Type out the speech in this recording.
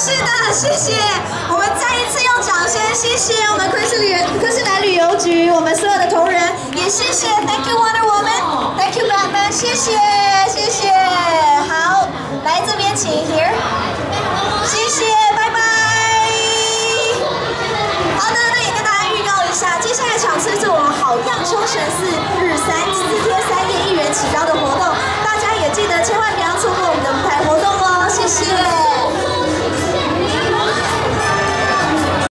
是的，谢谢。我们再一次用掌声，谢谢我们昆士兰旅游局，我们所有的同仁，也谢谢 Thank you Wonder Woman，Thank you Batman， 谢谢，谢谢。好，来这边请 here， 谢谢，拜拜。好的，那也跟大家预告一下，接下来场次是我们好样冲绳寺。